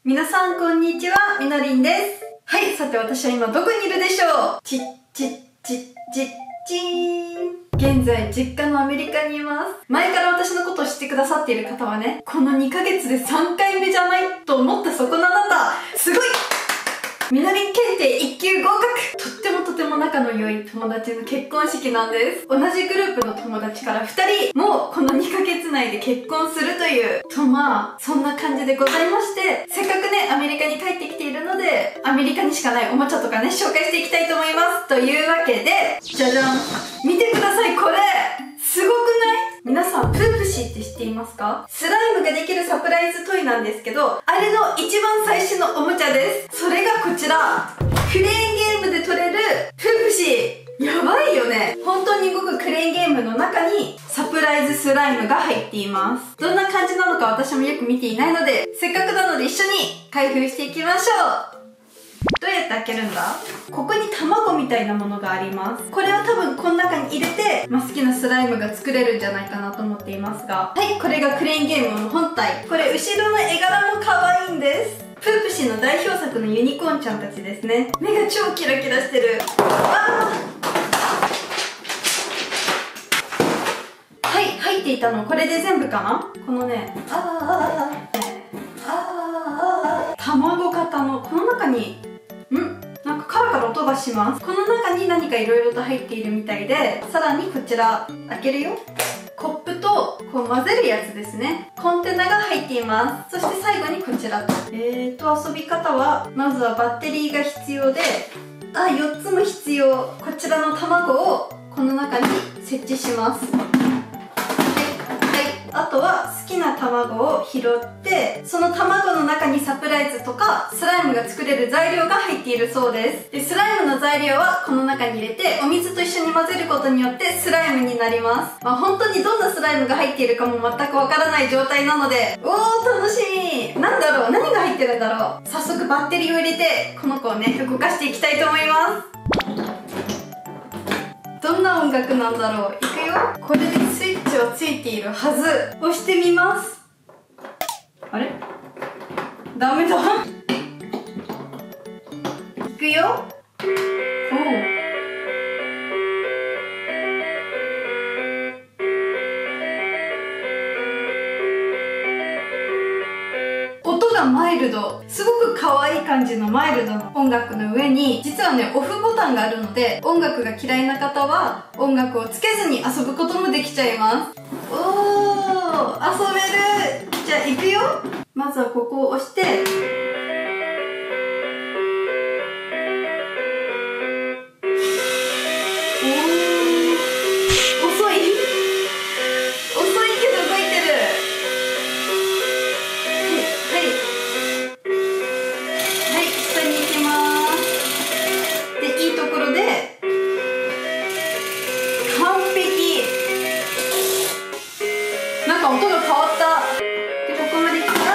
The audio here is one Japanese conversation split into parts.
皆さんこんにちは、みのりんです。はい、さて私は今どこにいるでしょう。ちーん。現在実家のアメリカにいます。前から私のことを知ってくださっている方はね、この2ヶ月で3回目じゃないと思ったそこのあなた、すごい。みのりん検定1級合格。とっても仲の良い友達の結婚式なんです。同じグループの友達から2人もこの2ヶ月内で結婚するというそんな感じでございまして、せっかくねアメリカに帰ってきているので、アメリカにしかないおもちゃとかね紹介していきたいと思います。というわけで、じゃじゃん、見てください。これすごくない？皆さん、プープシーって知っていますか？スライムができるサプライズトイなんですけど、あれの一番最初のおもちゃです。それがこちら、クレーンゲームで取れるプープシー。やばいよね。本当に動くクレーンゲームの中にサプライズスライムが入っています。どんな感じなのか私もよく見ていないので、せっかくなので一緒に開封していきましょう。どうやって開けるんだ？ここに卵みたいなものがあります。これを多分この中に入れて、好きなスライムが作れるんじゃないかなと思っていますが、はい、これがクレーンゲームの本体。これ後ろの絵柄も可愛いんです。プープシーの代表作のユニコーンちゃんたちですね。目が超キラキラしてる。はい、入っていたのこれで全部かな？このね、卵型のこの中になんかカラカラ音がします。この中に何か色々と入っているみたいで、さらにこちら開けるよ。コップとこう混ぜるやつですね。コンテナが入っています。そして最後にこちらと。遊び方は、まずはバッテリーが必要で、4つも必要。こちらの卵をこの中に設置します。あとは好きな卵を拾って、その卵の中にサプライズとかスライムが作れる材料が入っているそうです。で、スライムの材料はこの中に入れて、お水と一緒に混ぜることによってスライムになります。本当にどんなスライムが入っているかも全くわからない状態なので、楽しみ。なんだろう、何が入ってるんだろう。早速バッテリーを入れて、この子をね、動かしていきたいと思います。どんな音楽なんだろう。いくよ。これでスイッチはついているはず。押してみます。あれ？ダメだ。いくよ。音がマイルド。すごく可愛い感じのマイルドな音楽の上に、実はね、オフボタンがあるので、音楽が嫌いな方は音楽をつけずに遊ぶこともできちゃいます。遊べる。じゃあ行くよ。まずはここを押して、なんか音が変わった。で、ここまで来たら、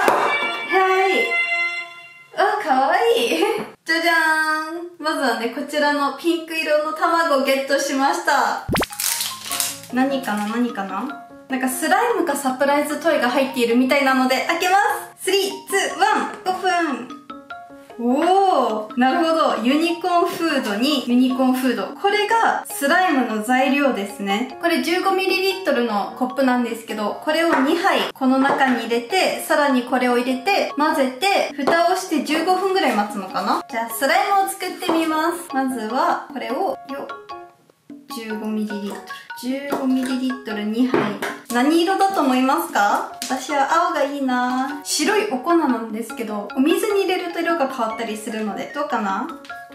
かわいい。じゃじゃーん。まずはね、こちらのピンク色の卵をゲットしました。何かななんかスライムかサプライズトイが入っているみたいなので、開けます。3、2、1、オープン。なるほど。ユニコーンフードにユニコーンフード。これがスライムの材料ですね。これ 15ml のコップなんですけど、これを2杯この中に入れて、さらにこれを入れて、混ぜて、蓋をして15分ぐらい待つのかな？じゃあスライムを作ってみます。まずは、これを、15ml。15ml2 杯。何色だと思いますか？私は青がいいな。白いお粉なんですけど、お水に入れると色が変わったりするので、どうかな？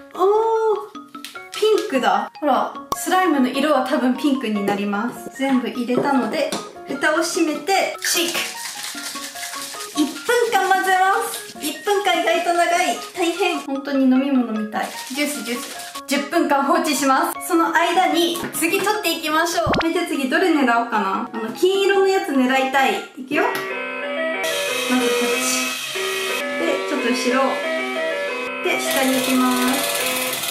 ピンクだ。ほら、スライムの色は多分ピンクになります。全部入れたので、蓋を閉めて、シェイク。1分間混ぜます。1分間意外と長い。大変。本当に飲み物みたい。ジュース。10分間放置します。その間に次取っていきましょう。はい、じゃあ次どれ狙おうかな。金色のやつ狙いたい。いくよ。まずこっち。で、ちょっと後ろ。で、下に行きます。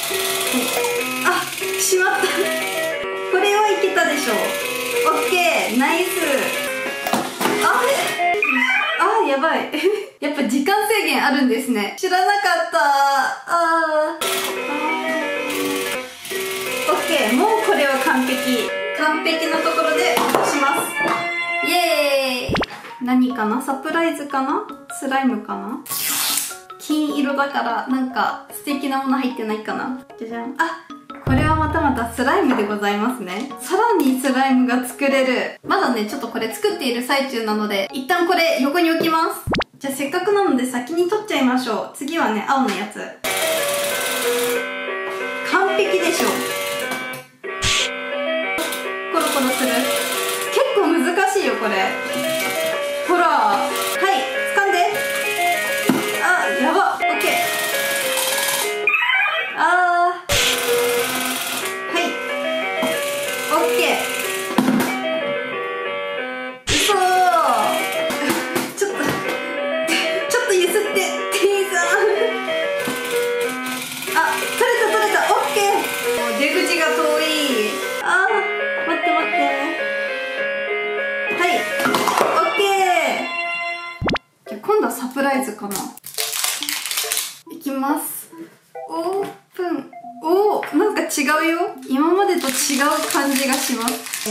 しまった。これはいけたでしょ。オッケー、ナイス。やばい。 やっぱ時間制限あるんですね。知らなかった。オッケー。もうこれは完璧。完璧なところで落とします。イエーイ。何かな？サプライズかな？スライムかな？金色だからなんか素敵なもの入ってないかな？じゃじゃん。これはまたまたスライムでございますね。さらにスライムが作れる。まだね、ちょっとこれ作っている最中なので、一旦これ横に置きます。じゃあせっかくなので先に取っちゃいましょう。次はね、青のやつ。完璧でしょ。コロコロする。結構難しいよ、これ。ほら。はい、掴んで。やば。オッケー。サプライズかな。いきます。オープン。なんか違うよ。今までと違う感じがします。はい。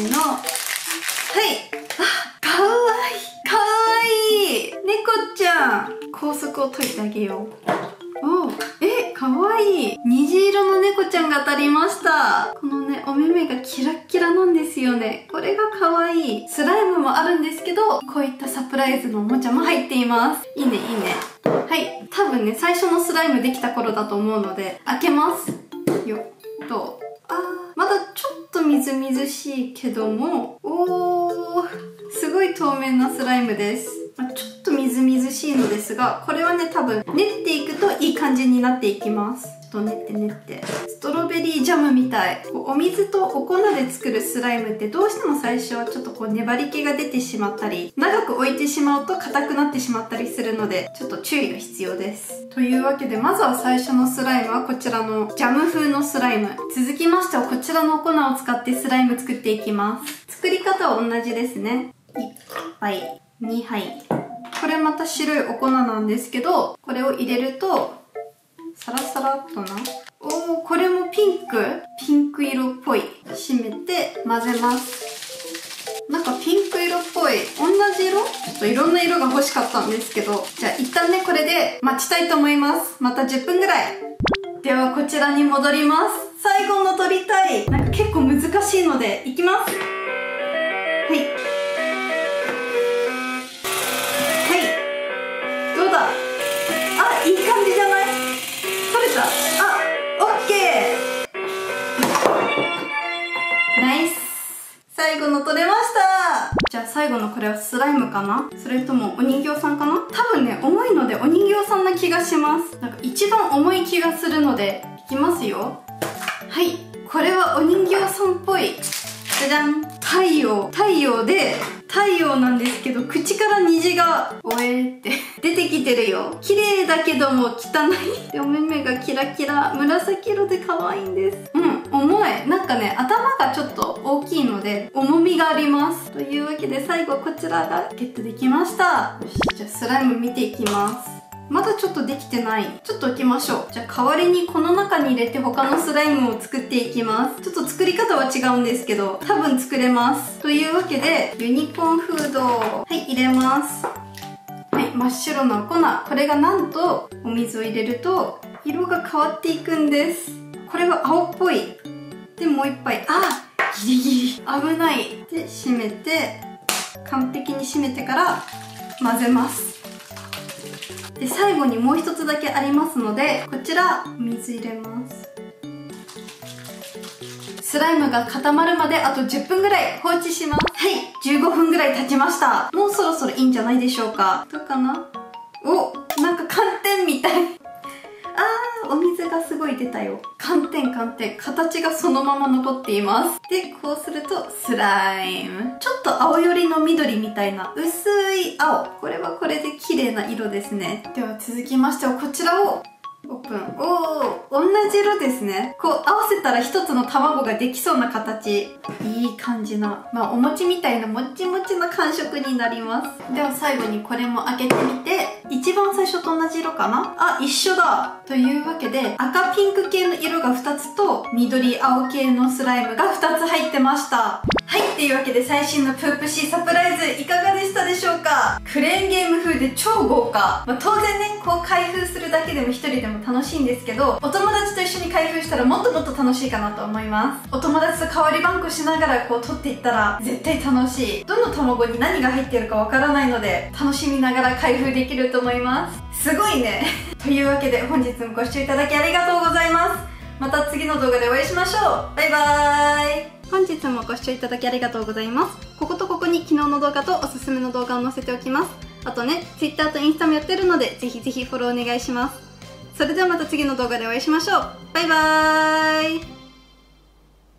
かわいい。かわいい。猫ちゃん。高速を解いてあげよう。かわいい。虹色の猫ちゃんが当たりました。このね、お目目がキラッキラなんですよね。これがかわいい。スライムもあるんですけど、こういったサプライズのおもちゃも入っています。いいね、いいね。はい。多分ね、最初のスライムできた頃だと思うので、開けます。よっと。まだちょっとみずみずしいけども、すごい透明なスライムです。ちょっとみずみずしいのですが、これはね、多分練っていくといい感じになっていきます。ちょっと練って。ストロベリージャムみたい。お水とお粉で作るスライムってどうしても最初はちょっと粘り気が出てしまったり、長く置いてしまうと硬くなってしまったりするので、ちょっと注意が必要です。というわけで、まずは最初のスライムはこちらのジャム風のスライム。続きましてはこちらのお粉を使ってスライム作っていきます。作り方は同じですね。1杯、2杯。これまた白いお粉なんですけど、これを入れると、サラサラっとな。これもピンク色っぽい。締めて混ぜます。なんかピンク色っぽい。同じ色？ちょっといろんな色が欲しかったんですけど、じゃあ一旦ね、これで待ちたいと思います。また10分ぐらい。ではこちらに戻ります。最後の取りたい。なんか結構難しいので、いきます。はい。いい感じじゃない？取れた？オッケー！ナイス！最後の取れました！じゃあ最後のこれはスライムかな？それともお人形さんかな？多分ね、重いのでお人形さんな気がします。なんか一番重い気がするので、いきますよ。はい。これはお人形さんっぽい。じゃじゃん。太陽なんですけど、口から虹がって出てきてるよ。綺麗だけども汚い。お目目がキラキラ紫色で可愛いんです。重い。なんかね、頭がちょっと大きいので重みがあります。というわけで最後こちらがゲットできました。よし、じゃあスライム見ていきます。まだちょっとできてない。ちょっと置きましょう。じゃあ代わりにこの中に入れて他のスライムを作っていきます。ちょっと作り方は違うんですけど、多分作れます。というわけで、ユニコーンフード。はい、入れます。はい、真っ白な粉。これがなんと、お水を入れると、色が変わっていくんです。これは青っぽい。で、もう一杯。ギリギリ。危ない。で、閉めて、完璧に閉めてから混ぜます。で、最後にもう一つだけありますので、こちら、水入れます。スライムが固まるまであと10分ぐらい放置します。はい、15分ぐらい経ちました。もうそろそろいいんじゃないでしょうか。どうかな？なんか寒天みたい。お水がすごい出たよ。寒天。形がそのまま残っています。で、こうすると、スライム。ちょっと青寄りの緑みたいな薄い青。これはこれで綺麗な色ですね。では続きましてはこちらをオープン。同じ色ですね。こう合わせたら一つの卵ができそうな形。いい感じな。お餅みたいなもちもちな感触になります。では最後にこれも開けてみて、 一番最初と同じ色かなあ、一緒だ。というわけで、赤ピンク系の色が2つと、緑青系のスライムが2つ入ってました。はい、というわけで最新のプープシーサプライズいかがでしたでしょうか？クレーンゲーム風で超豪華。当然ね、こう開封するだけでも一人でも楽しいんですけど、お友達と一緒に開封したらもっともっと楽しいかなと思います。お友達と代わり番号しながらこう取っていったら絶対楽しい。どの卵に何が入っているかわからないので、楽しみながら開封できると思います。すごいね。というわけで本日もご視聴いただきありがとうございます。また次の動画でお会いしましょう。バイバーイ。本日もご視聴いただきありがとうございます。こことここに昨日の動画とおすすめの動画を載せておきます。あとね、Twitter とインスタもやってるので、ぜひぜひフォローお願いします。それではまた次の動画でお会いしましょう。バイバーイ。